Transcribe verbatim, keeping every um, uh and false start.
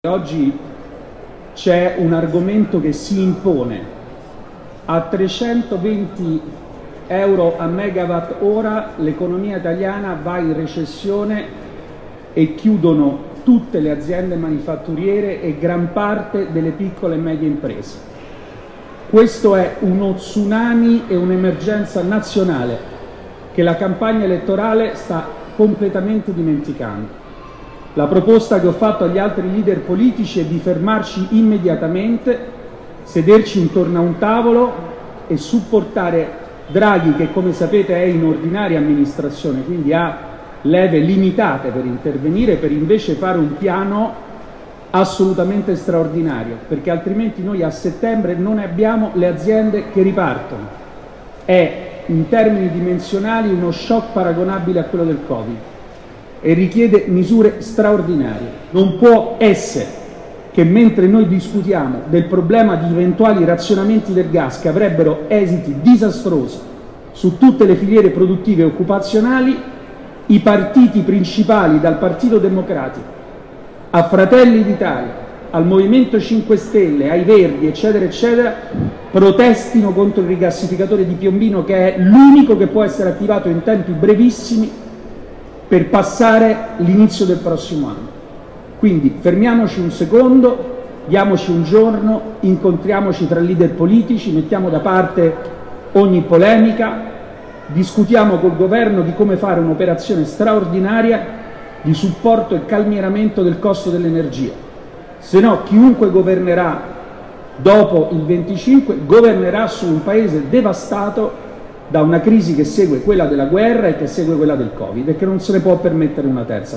Oggi c'è un argomento che si impone: a trecentoventi euro a megawatt ora l'economia italiana va in recessione e chiudono tutte le aziende manifatturiere e gran parte delle piccole e medie imprese. Questo è uno tsunami e un'emergenza nazionale che la campagna elettorale sta completamente dimenticando. La proposta che ho fatto agli altri leader politici è di fermarci immediatamente, sederci intorno a un tavolo e supportare Draghi, che come sapete è in ordinaria amministrazione, quindi ha leve limitate per intervenire, per invece fare un piano assolutamente straordinario, perché altrimenti noi a settembre non abbiamo le aziende che ripartono. È in termini dimensionali uno shock paragonabile a quello del Covid e richiede misure straordinarie. Non può essere che mentre noi discutiamo del problema di eventuali razionamenti del gas che avrebbero esiti disastrosi su tutte le filiere produttive e occupazionali, i partiti principali, dal Partito Democratico a Fratelli d'Italia, al Movimento cinque Stelle, ai Verdi, eccetera, eccetera, protestino contro il rigassificatore di Piombino, che è l'unico che può essere attivato in tempi brevissimi per passare l'inizio del prossimo anno. Quindi fermiamoci un secondo, diamoci un giorno, incontriamoci tra leader politici, mettiamo da parte ogni polemica, discutiamo col governo di come fare un'operazione straordinaria di supporto e calmieramento del costo dell'energia. Se no chiunque governerà dopo il venticinque governerà su un paese devastato da una crisi che segue quella della guerra e che segue quella del Covid e che non se ne può permettere una terza.